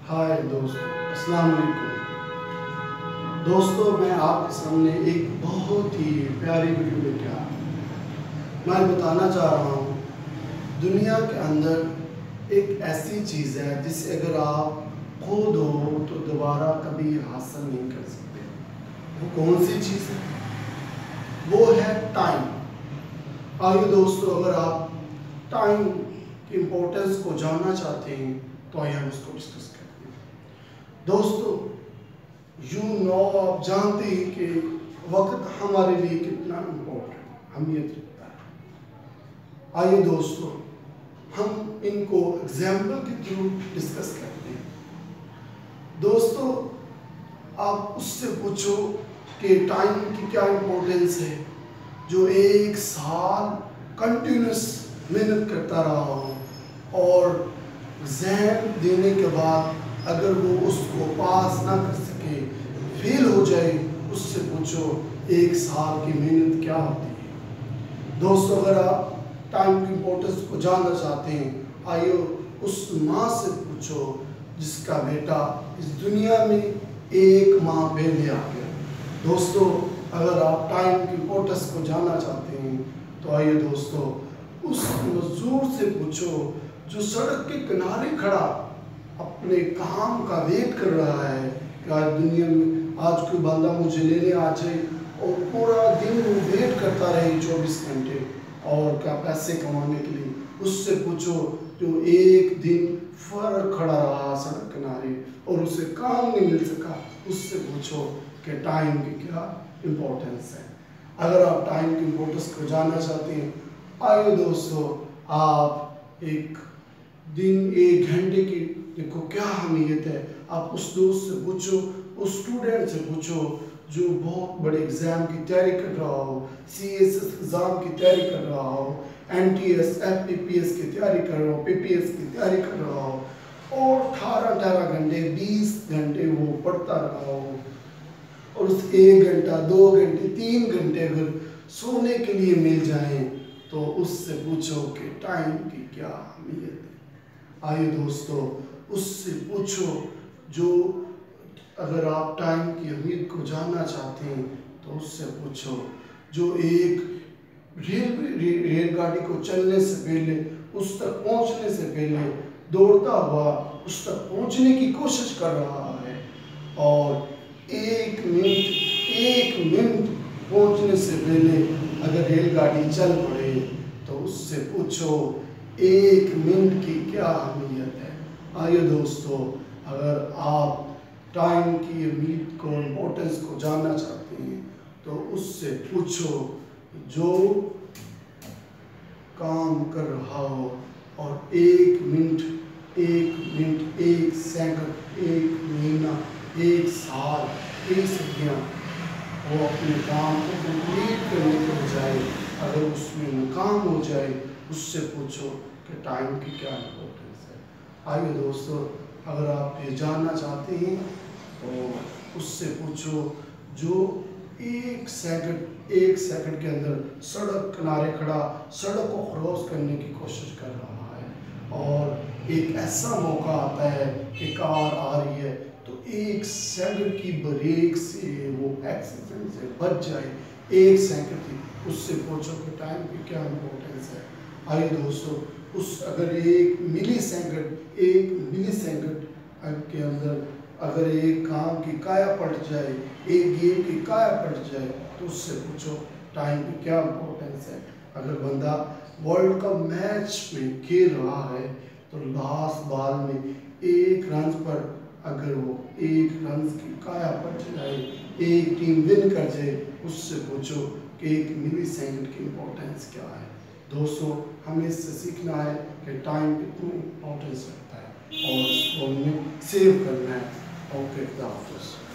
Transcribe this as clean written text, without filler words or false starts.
हाय दोस्तों, अस्सलाम वालेकुम। दोस्तों, मैं आपके सामने एक बहुत ही प्यारी वीडियो लेके आया हूँ। मैं बताना चाह रहा हूँ, दुनिया के अंदर एक ऐसी चीज़ है जिसे अगर आप खो दो तो दोबारा कभी हासिल नहीं कर सकते। वो कौन सी चीज़ है? वो है टाइम। आइए दोस्तों, अगर आप टाइम की इम्पोर्टेंस को जानना चाहते हैं तो आइए हम उसको डिस्कस करते हैं। दोस्तों, आप जानते हैं कि वक्त हमारे लिए कितना इम्पोर्टेंट अहमियत रखता है। आइए दोस्तों, हम इनको एग्जाम्पल के थ्रू डिस्कस करते हैं। दोस्तों, आप उससे पूछो कि टाइम की क्या इम्पोर्टेंस है, जो एक साल कंटिन्यूस मेहनत करता रहा हो और एग्ज़ाम देने के बाद अगर वो उसको पास ना कर सके, फेल हो जाए, उससे पूछो एक साल की मेहनत क्या होती है। दोस्तों, अगर आप टाइम की इम्पोर्टेंस को जानना चाहते हैं, आइए उस माँ से पूछो जिसका बेटा इस दुनिया में एक माह पहले आ गया। दोस्तों, अगर आप टाइम की इम्पोर्टेंस को जानना चाहते हैं तो आइए दोस्तों उस मजदूर से पूछो जो सड़क के किनारे खड़ा अपने काम का वेट कर रहा है कि आज दुनिया में आज कोई बंदा मुझे लेने आ जाए, और पूरा दिन वो वेट करता रहे 24 घंटे और क्या पैसे कमाने के लिए। उससे पूछो जो एक दिन फर खड़ा रहा सड़क किनारे और उसे काम नहीं मिल सका, उससे पूछो कि टाइम की क्या इम्पोर्टेंस है। अगर आप टाइम की इम्पोर्टेंस को जानना चाहते हैं, आइए दोस्तों आप एक दिन 1 घंटे की देखो क्या अहमियत है। आप उस दोस्त से पूछो, उस स्टूडेंट से पूछो जो बहुत बड़े एग्ज़ाम की तैयारी कर रहा हो, CSS एग्ज़ाम की तैयारी कर रहा हो, NTS FPPS की तैयारी कर रहा हो, PPS की तैयारी कर रहा हो और 18 घंटे 20 घंटे वो पढ़ता रहा हो और उस 1 घंटा 2 घंटे 3 घंटे अगर सोने के लिए मिल जाए तो उससे पूछो कि टाइम की क्या अहमियत है। आइए दोस्तों उससे पूछो जो अगर आप टाइम की अहमियत को जानना चाहते हैं तो उससे पूछो जो एक रेलगाड़ी को चलने से पहले, उस तक पहुंचने से पहले दौड़ता हुआ उस तक पहुंचने की कोशिश कर रहा है और 1 मिनट पहुंचने से पहले अगर रेलगाड़ी चल पड़े तो उससे पूछो 1 मिनट की क्या अहमियत है। आइए दोस्तों, अगर आप टाइम की अहमियत को इम्पोर्टेंस को जानना चाहते हैं तो उससे पूछो जो काम कर रहा हो और 1 मिनट 1 सेकंड 1 महीना 1 साल 1 सदियाँ वो अपने काम को कंप्लीट करने के बजाय अगर उसमें नाकाम हो जाए, उससे पूछो कि टाइम की क्या इम्पोर्टेंस है। आइए दोस्तों, अगर आप ये जानना चाहते हैं तो उससे पूछो जो 1 सेकंड के अंदर सड़क किनारे खड़ा सड़क को क्रॉस करने की कोशिश कर रहा है और एक ऐसा मौका आता है कि कार आ रही है तो 1 सेकंड की ब्रेक से वो एक्सीडेंट से बच जाए, 1 सेकंड की, उससे पूछो कि टाइम की क्या इम्पोर्टेंस है। आइए दोस्तों, उस अगर 1 मिली सेकंड के अंदर अगर एक काम की काया पलट जाए, एक गेम की काया पलट जाए तो उससे पूछो टाइम की क्या इम्पोर्टेंस है। अगर बंदा वर्ल्ड कप मैच में खेल रहा है तो लास्ट बॉल में 1 रन पर अगर वो 1 रन की काया पलट जाए, एक टीम विन कर जाए, उससे पूछो कि 1 मिली सेकंड की इम्पोर्टेंस क्या है। दोस्तों, हमें इससे सीखना है कि टाइम कितनी इम्पोर्टेंस रखता है और उसको हमें सेव करना है। ओके, खुदा हाफ़िज़।